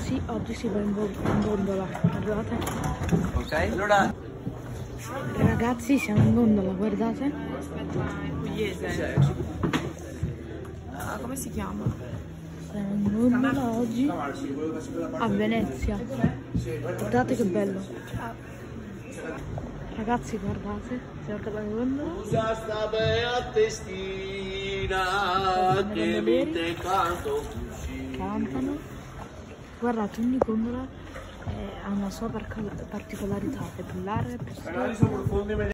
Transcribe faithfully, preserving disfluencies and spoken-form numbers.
Sì, oggi si va in, in gondola, guardate. Ok, allora... Ragazzi, siamo in gondola, guardate. Aspetta, è pugliese. Ah, come si chiama? Siamo in gondola oggi a Venezia. Guardate che bello. Ragazzi, guardate, siamo alla gondola. Usa sta bella testina che mi te canto così. Cantano. Guardate, ogni gondola eh, ha una sua particolarità, è più larga, è più stretta.